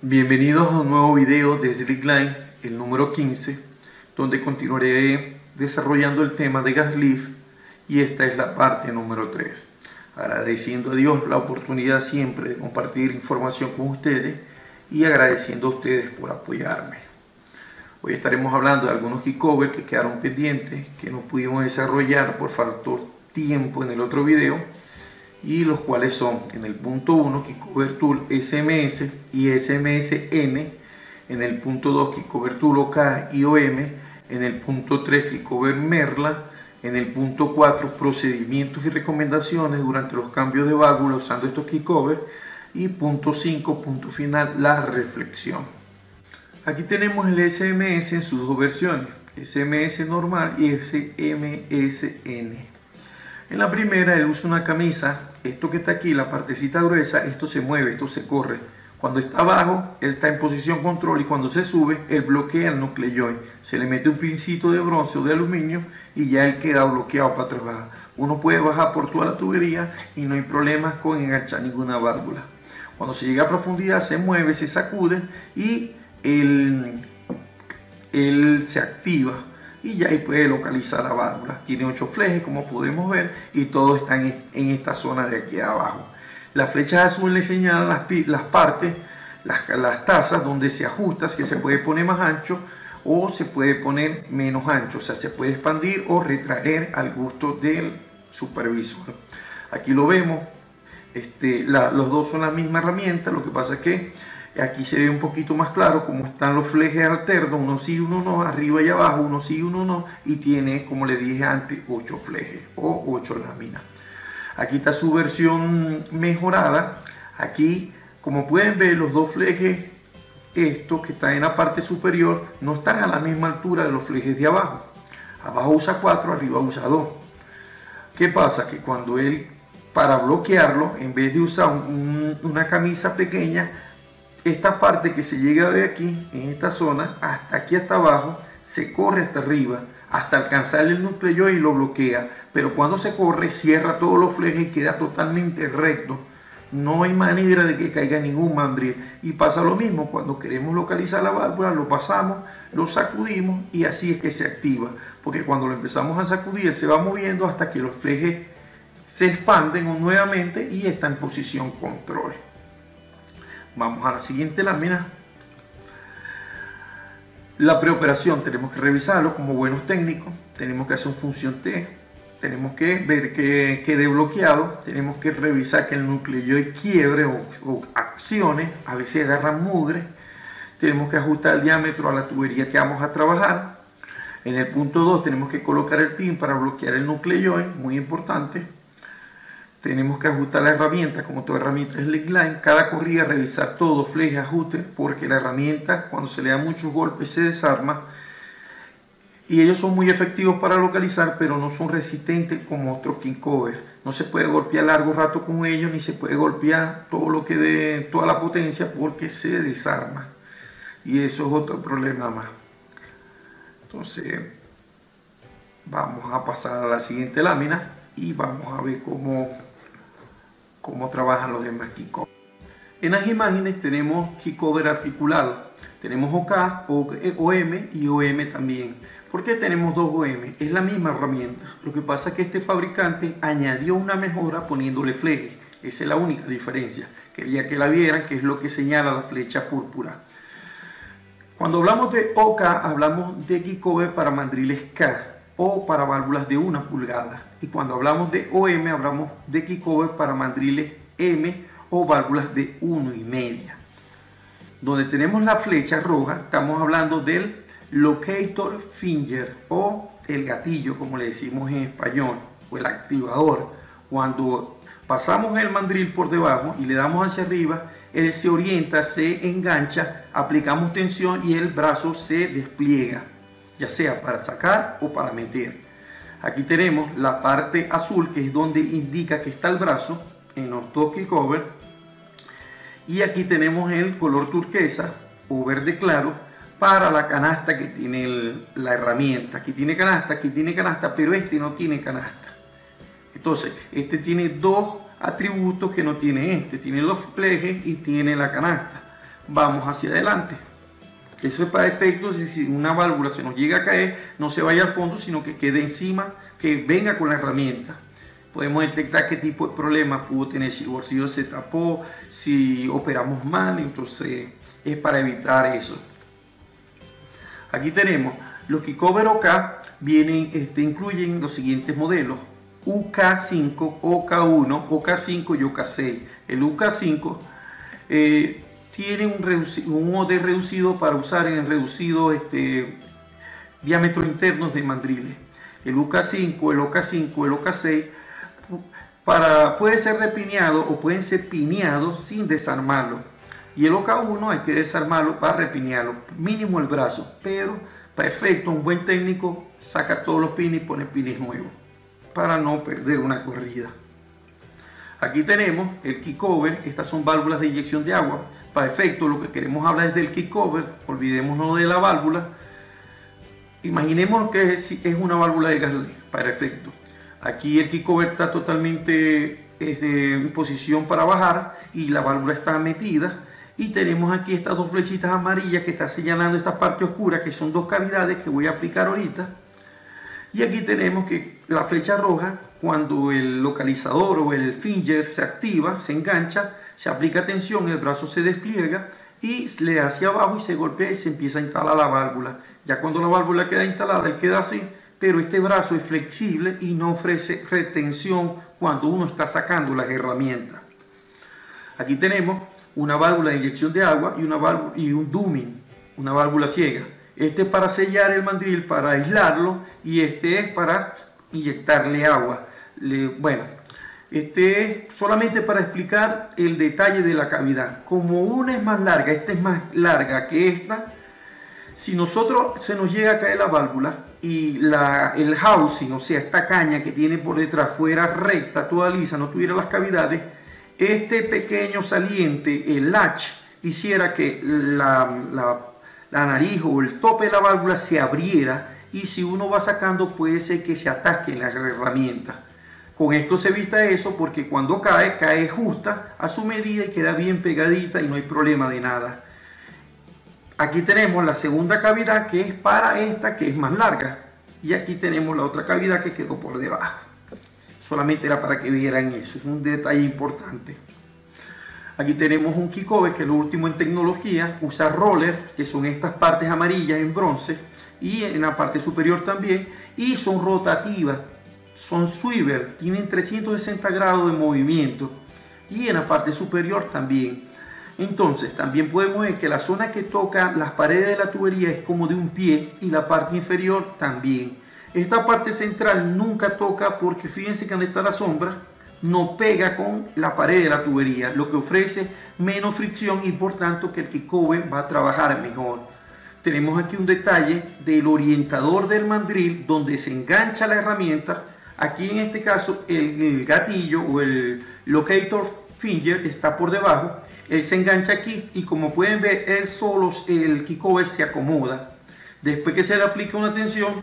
Bienvenidos a un nuevo video de Slickline, el número 15, donde continuaré desarrollando el tema de gas lift y esta es la parte número 3. Agradeciendo a Dios la oportunidad siempre de compartir información con ustedes y agradeciendo a ustedes por apoyarme. Hoy estaremos hablando de algunos keycovers que quedaron pendientes, que no pudimos desarrollar por factor tiempo en el otro video, y los cuales son en el punto 1 Keycover Tool SMS y SMSN, en el punto 2 Keycover Tool OK y OM, en el punto 3 Keycover Merla, en el punto 4 procedimientos y recomendaciones durante los cambios de válvula usando estos Keycovers, y punto 5, punto final, la reflexión. Aquí tenemos el SMS en sus dos versiones, SMS normal y SMSN. En la primera él usa una camisa, esto que está aquí, la partecita gruesa, esto se mueve, esto se corre. Cuando está abajo, él está en posición control y cuando se sube, él bloquea el nucleoide. Se le mete un pincito de bronce o de aluminio y ya él queda bloqueado para trabajar. Uno puede bajar por toda la tubería y no hay problemas con enganchar ninguna válvula. Cuando se llega a profundidad, se mueve, se sacude y él se activa. Y ya ahí puede localizar la válvula. Tiene 8 flejes como podemos ver y todos están en esta zona de aquí abajo. Las flechas azules señalan las partes, las tazas donde se ajusta, que se puede poner más ancho o se puede poner menos ancho, o sea, se puede expandir o retraer al gusto del supervisor. Aquí lo vemos, los dos son la misma herramienta, lo que pasa es que aquí se ve un poquito más claro cómo están los flejes alternos, uno sí, uno no, arriba y abajo, uno sí, uno no, y tiene, como le dije antes, 8 flejes o 8 láminas. Aquí está su versión mejorada. Aquí, como pueden ver, los dos flejes, estos que están en la parte superior, no están a la misma altura de los flejes de abajo. Abajo usa 4, arriba usa 2. ¿Qué pasa? Que cuando él, para bloquearlo, en vez de usar una camisa pequeña, esta parte que se llega de aquí, en esta zona, hasta aquí hasta abajo, se corre hasta arriba, hasta alcanzar el nucleoide y lo bloquea. Pero cuando se corre, cierra todos los flejes y queda totalmente recto. No hay manera de que caiga ningún mandril. Y pasa lo mismo, cuando queremos localizar la válvula, lo pasamos, lo sacudimos y así es que se activa. Porque cuando lo empezamos a sacudir, se va moviendo hasta que los flejes se expanden nuevamente y está en posición control. Vamos a la siguiente lámina. La preoperación tenemos que revisarlo como buenos técnicos. Tenemos que hacer un función T. Tenemos que ver que quede bloqueado. Tenemos que revisar que el nucleoide quiebre o accione. A veces agarra mugre. Tenemos que ajustar el diámetro a la tubería que vamos a trabajar. En el punto 2 tenemos que colocar el pin para bloquear el nucleoide. Muy importante. Tenemos que ajustar la herramienta, como toda herramienta Slickline, cada corrida revisar todo, flejes, ajustes, porque la herramienta cuando se le da muchos golpes se desarma y ellos son muy efectivos para localizar, pero no son resistentes como otros keycovers. No se puede golpear largo rato con ellos, ni se puede golpear todo lo que dé toda la potencia porque se desarma y eso es otro problema más. Entonces vamos a pasar a la siguiente lámina y vamos a ver cómo trabajan los demás keycovers. En las imágenes tenemos keycover articulado, tenemos OK, OM y OM también. ¿Por qué tenemos dos OM? Es la misma herramienta, lo que pasa es que este fabricante añadió una mejora poniéndole flejes. Esa es la única diferencia, quería que la vieran, que es lo que señala la flecha púrpura. Cuando hablamos de OK, hablamos de keycover para mandriles K o para válvulas de 1 pulgada. Y cuando hablamos de OM, hablamos de keycover para mandriles M o válvulas de 1,5. Donde tenemos la flecha roja, estamos hablando del locator finger o el gatillo, como le decimos en español, o el activador. Cuando pasamos el mandril por debajo y le damos hacia arriba, él se orienta, se engancha, aplicamos tensión y el brazo se despliega, ya sea para sacar o para meter. Aquí tenemos la parte azul, que es donde indica que está el brazo en los dos keycovers, y aquí tenemos el color turquesa o verde claro para la canasta que tiene la herramienta. Aquí tiene canasta, pero este no tiene canasta. Entonces, este tiene dos atributos que no tiene este. Tiene los flejes y tiene la canasta. vamos hacia adelante. Eso es para efectos de si una válvula se nos llega a caer, no se vaya al fondo, sino que quede encima, que venga con la herramienta. Podemos detectar qué tipo de problema pudo tener, si el bolsillo se tapó, si operamos mal, entonces es para evitar eso. Aquí tenemos los Keycover OK, incluyen los siguientes modelos: UK5, OK1, OK5 y OK6. El UK5 tiene un modelo reducido para usar en reducido diámetros internos de mandriles. El UK5, el OK5, el OK6 puede ser repineado o pueden ser pineados sin desarmarlo. Y el OK1 hay que desarmarlo para repinearlo, mínimo el brazo, pero para efecto un buen técnico saca todos los pines y pone pines nuevos para no perder una corrida. Aquí tenemos el Keycover. Estas son válvulas de inyección de agua. Para efecto, lo que queremos hablar es del Keycover, olvidémonos de la válvula. Imaginemos que es una válvula de gas para efecto. Aquí el Keycover está totalmente en posición para bajar y la válvula está metida. Y tenemos aquí estas dos flechitas amarillas que están señalando esta parte oscura, que son dos cavidades que voy a aplicar ahorita. Y aquí tenemos que la flecha roja, cuando el localizador o el finger se activa, se engancha, se aplica tensión, el brazo se despliega y le da hacia abajo y se golpea y se empieza a instalar la válvula. Ya cuando la válvula queda instalada, él queda así, pero este brazo es flexible y no ofrece retención cuando uno está sacando las herramientas. Aquí tenemos una válvula de inyección de agua y un dumming, una válvula ciega. Este es para sellar el mandril, para aislarlo, y este es para inyectarle agua. Este es solamente para explicar el detalle de la cavidad. Como una es más larga, esta es más larga que esta, si nosotros se nos llega a caer la válvula y el housing, o sea, esta caña que tiene por detrás fuera recta, toda lisa, no tuviera las cavidades, este pequeño saliente, el latch, hiciera que la nariz o el tope de la válvula se abriera, y si uno va sacando puede ser que se ataque en la herramienta. Con esto se evita eso, porque cuando cae justa a su medida y queda bien pegadita y no hay problema de nada. Aquí tenemos la segunda cavidad, que es para esta, que es más larga, y aquí tenemos la otra cavidad que quedó por debajo. Solamente era para que vieran eso, es un detalle importante. Aquí tenemos un Keycover, que es lo último en tecnología, usa rollers, que son estas partes amarillas en bronce, y en la parte superior también, y son rotativas, son swivel, tienen 360 grados de movimiento, y en la parte superior también. Entonces también podemos ver que la zona que toca las paredes de la tubería es como de un pie, y la parte inferior también. Esta parte central nunca toca, porque fíjense que donde está la sombra no pega con la pared de la tubería, lo que ofrece menos fricción y por tanto que el Keycover va a trabajar mejor. Tenemos aquí un detalle del orientador del mandril donde se engancha la herramienta. Aquí en este caso el gatillo o el locator finger está por debajo, él se engancha aquí y como pueden ver él solo, el Keycover se acomoda. Después que se le aplica una tensión,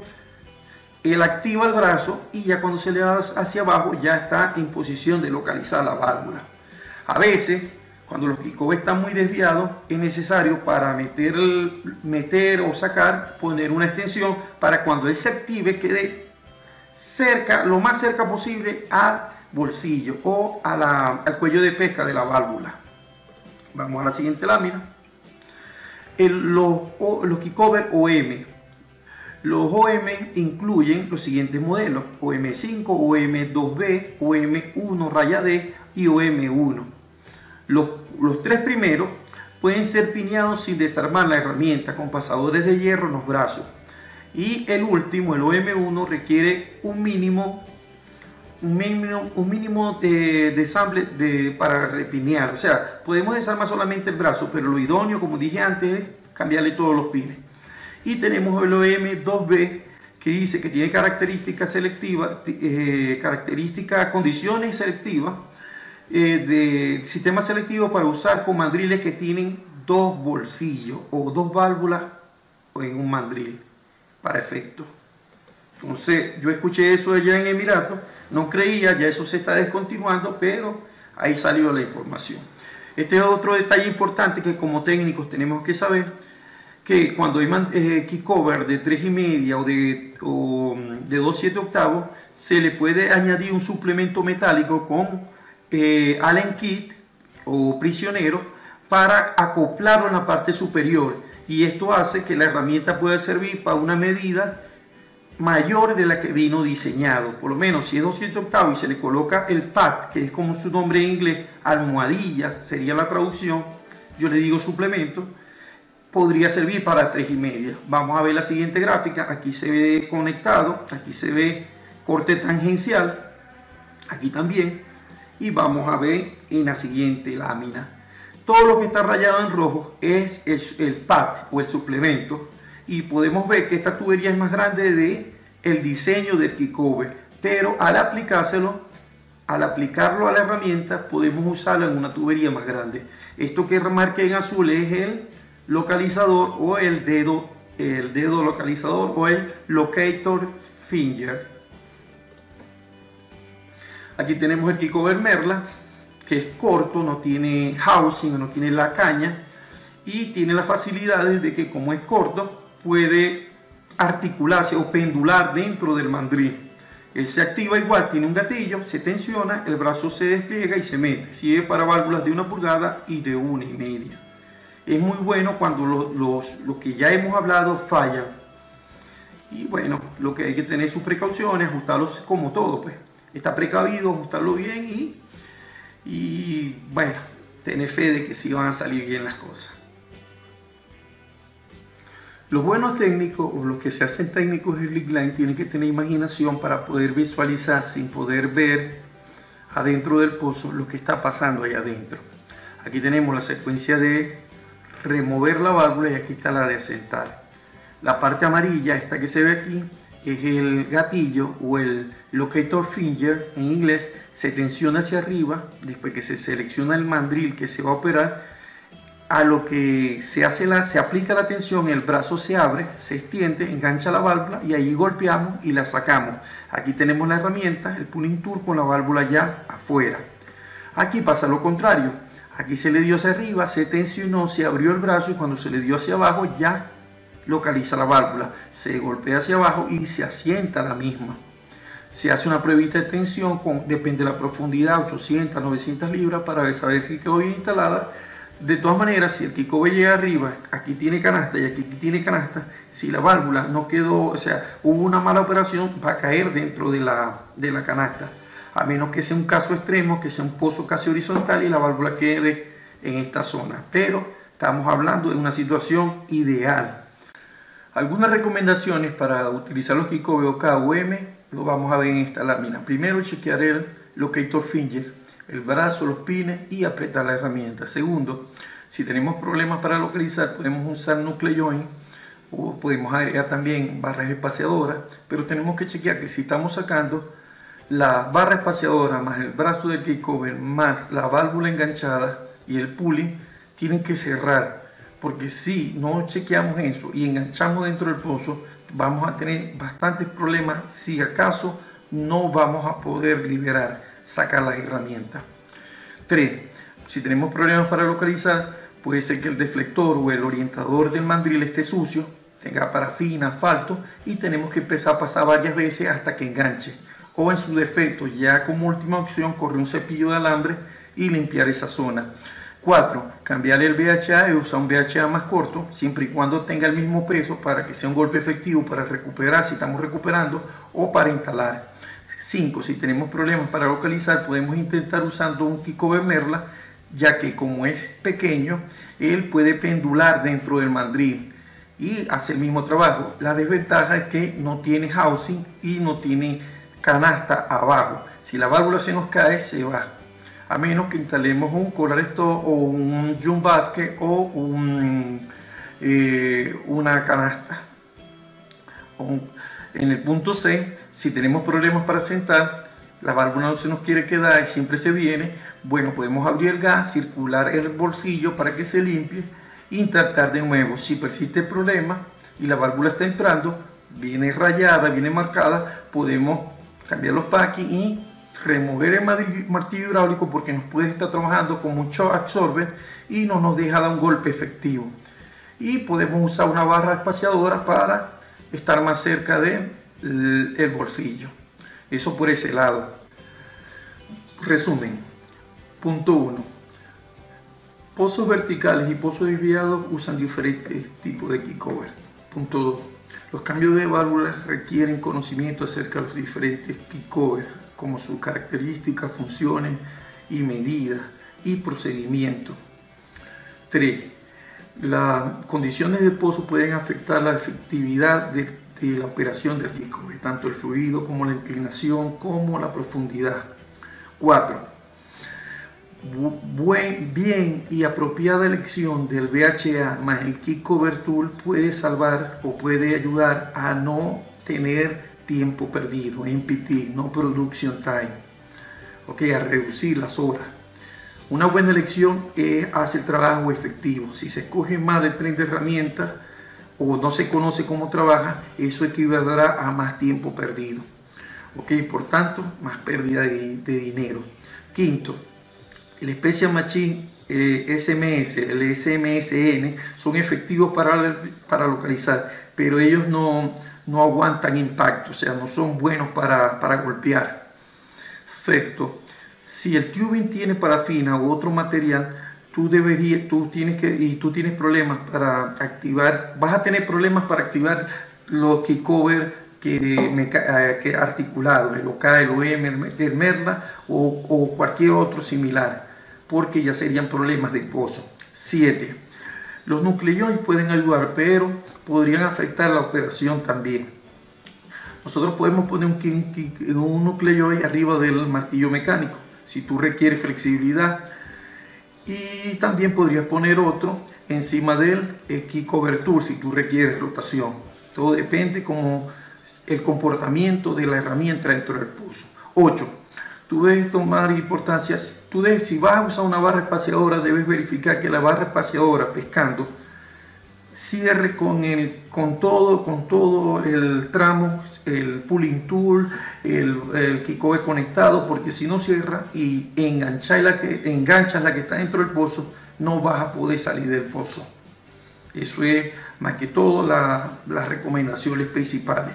él activa el brazo y ya cuando se le da hacia abajo ya está en posición de localizar la válvula. A veces, cuando los Keycover están muy desviados, es necesario para meter o sacar, poner una extensión para cuando él se active quede cerca, lo más cerca posible al bolsillo o al cuello de pesca de la válvula. Vamos a la siguiente lámina. Los Keycover OM. Los OM incluyen los siguientes modelos: OM5, OM2B, OM1 raya D y OM1. Los tres primeros pueden ser pineados sin desarmar la herramienta con pasadores de hierro en los brazos. Y el último, el OM1, requiere un mínimo de ensamble para repinear. O sea, podemos desarmar solamente el brazo, pero lo idóneo, como dije antes, es cambiarle todos los pines. Y tenemos el OM2B, que dice que tiene características selectivas, condiciones selectivas de sistema selectivo para usar con mandriles que tienen dos bolsillos o dos válvulas en un mandril para efecto. Entonces yo escuché eso allá en Emiratos, no creía, ya eso se está descontinuando, pero ahí salió la información. Este es otro detalle importante que como técnicos tenemos que saber, que cuando hay kickover de 3,5 o de 2/7 octavos, se le puede añadir un suplemento metálico con Allen kit o prisionero para acoplarlo en la parte superior, y esto hace que la herramienta pueda servir para una medida mayor de la que vino diseñado. Por lo menos si es 2/7 octavos y se le coloca el pad, que es como su nombre en inglés, almohadilla sería la traducción, yo le digo suplemento, podría servir para 3,5. Vamos a ver la siguiente gráfica. Aquí se ve conectado, aquí se ve corte tangencial, aquí también, y vamos a ver en la siguiente lámina. Todo lo que está rayado en rojo es el pad o el suplemento, y podemos ver que esta tubería es más grande de el diseño del kickover, pero al aplicárselo, al aplicarlo a la herramienta, podemos usarla en una tubería más grande. Esto que remarqué en azul es el localizador o el dedo localizador o el locator finger. Aquí tenemos el kickover Merla, que es corto, no tiene housing, no tiene la caña, y tiene las facilidades de que como es corto puede articularse o pendular dentro del mandril. Él se activa igual, tiene un gatillo, se tensiona, el brazo se despliega y se mete. Sirve para válvulas de 1 pulgada y de 1,5. Es muy bueno cuando los que ya hemos hablado fallan. Y bueno, lo que hay que tener sus precauciones, ajustarlos como todo, pues. Está precavido, ajustarlo bien y bueno, tener fe de que sí van a salir bien las cosas. Los buenos técnicos o los que se hacen técnicos en Slickline tienen que tener imaginación para poder visualizar sin poder ver adentro del pozo lo que está pasando allá adentro. Aquí tenemos la secuencia de remover la válvula y aquí está la de asentar. La parte amarilla, esta que se ve aquí, es el gatillo o el locator finger en inglés. Se tensiona hacia arriba después que se selecciona el mandril que se va a operar. A lo que se aplica la tensión, el brazo se abre, se extiende, engancha la válvula y ahí golpeamos y la sacamos. Aquí tenemos la herramienta, el pulling tool con la válvula ya afuera. Aquí pasa lo contrario. Aquí se le dio hacia arriba, se tensionó, se abrió el brazo y cuando se le dio hacia abajo ya localiza la válvula. Se golpea hacia abajo y se asienta la misma. Se hace una pruebita de tensión, depende de la profundidad, 800, 900 libras para saber si quedó bien instalada. De todas maneras, si el kickover llega arriba, aquí tiene canasta y aquí tiene canasta, si la válvula no quedó, o sea, hubo una mala operación, va a caer dentro de la canasta. A menos que sea un caso extremo, que sea un pozo casi horizontal y la válvula quede en esta zona. Pero estamos hablando de una situación ideal. Algunas recomendaciones para utilizar los kickover o KUM lo vamos a ver en esta lámina. Primero, chequear el locator finger, el brazo, los pines y apretar la herramienta. Segundo, si tenemos problemas para localizar, podemos usar nucleo joint o podemos agregar también barras espaciadoras, pero tenemos que chequear que si estamos sacando la barra espaciadora más el brazo del kickover más la válvula enganchada y el pulley, tienen que cerrar, porque si no chequeamos eso y enganchamos dentro del pozo, vamos a tener bastantes problemas. Si acaso no vamos a poder sacar las herramientas. 3. Si tenemos problemas para localizar, puede ser que el deflector o el orientador del mandril esté sucio, tenga parafina, asfalto, y tenemos que empezar a pasar varias veces hasta que enganche. O en su defecto, ya como última opción, correr un cepillo de alambre y limpiar esa zona. 4. Cambiar el VHA y usar un VHA más corto, siempre y cuando tenga el mismo peso para que sea un golpe efectivo para recuperar si estamos recuperando o para instalar. 5. Si tenemos problemas para localizar, podemos intentar usando un kickover Merla, ya que como es pequeño, él puede pendular dentro del mandril y hace el mismo trabajo. La desventaja es que no tiene housing y no tiene canasta abajo. Si la válvula se nos cae, se va. A menos que instalemos un collar stop o un jump basket o una canasta. En el punto C, si tenemos problemas para sentar, la válvula no se nos quiere quedar y siempre se viene, bueno, podemos abrir el gas, circular el bolsillo para que se limpie e intentar de nuevo. Si persiste el problema y la válvula está entrando, viene rayada, viene marcada, podemos cambiar los packing y remover el martillo hidráulico porque nos puede estar trabajando con mucho absorber y no nos deja dar un golpe efectivo. Y podemos usar una barra espaciadora para estar más cerca del bolsillo. Eso por ese lado. Resumen. Punto 1. Pozos verticales y pozos desviados usan diferentes tipos de keycover. Punto 2. Los cambios de válvulas requieren conocimiento acerca de los diferentes keycovers, como sus características, funciones y medidas y procedimientos. 3. Las condiciones de pozo pueden afectar la efectividad de la operación del keycover, tanto el fluido como la inclinación como la profundidad. 4. Bien y apropiada elección del VHA más el keycover tool puede salvar o puede ayudar a no tener tiempo perdido, NPT, no production time, a reducir las horas. Una buena elección hace el trabajo efectivo. Si se escoge mal el tren de herramientas o no se conoce cómo trabaja, eso equivaldrá a más tiempo perdido. Por tanto, más pérdida de dinero. 5. El Special Machine SMS, el SMSN son efectivos para localizar, pero ellos no aguantan impacto, o sea, no son buenos para golpear. 6. Si el tubing tiene parafina u otro material, tú tienes problemas para activar, vas a tener problemas para activar los keycover que articulado, el OK, el OM, el Merla o cualquier otro similar, porque ya serían problemas de pozo. 7. Los nucleoides pueden ayudar, pero podrían afectar la operación también. Nosotros podemos poner un nucleoide arriba del martillo mecánico, si tú requieres flexibilidad, y también podrías poner otro encima del keycover tool si tú requieres rotación. Todo depende como el comportamiento de la herramienta dentro del pozo. 8. Tú debes tomar importancia, si vas a usar una barra espaciadora, debes verificar que la barra espaciadora pescando cierre con todo el tramo, el pulling tool, el keycover conectado, porque si no cierra y enganchas la que está dentro del pozo, no vas a poder salir del pozo. Eso es más que todo las recomendaciones principales.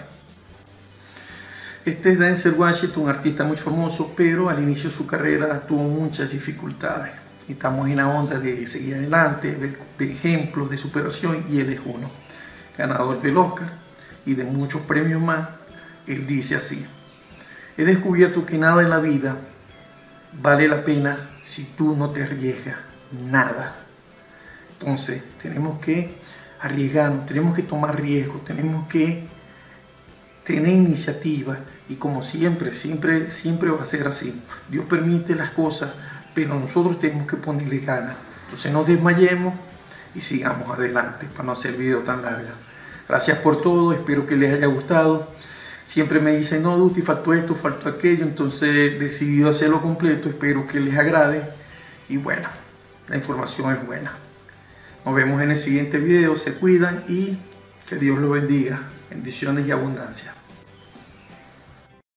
Este es Denzel Washington, un artista muy famoso, pero al inicio de su carrera tuvo muchas dificultades. Estamos en la onda de seguir adelante, de ejemplos de superación, y él es uno. Ganador del Oscar y de muchos premios más. Él dice así: he descubierto que nada en la vida vale la pena si tú no te arriesgas, nada. Entonces tenemos que arriesgarnos, tenemos que tomar riesgos, tenemos que tener iniciativa, y como siempre va a ser así. Dios permite las cosas, pero nosotros tenemos que ponerle ganas. Entonces no desmayemos y sigamos adelante para no hacer video tan largo. Gracias por todo, espero que les haya gustado. Siempre me dicen, no, Duty, faltó esto, faltó aquello, entonces decidí hacerlo completo. Espero que les agrade y bueno, la información es buena. Nos vemos en el siguiente video, se cuidan y que Dios los bendiga. Bendiciones y abundancia.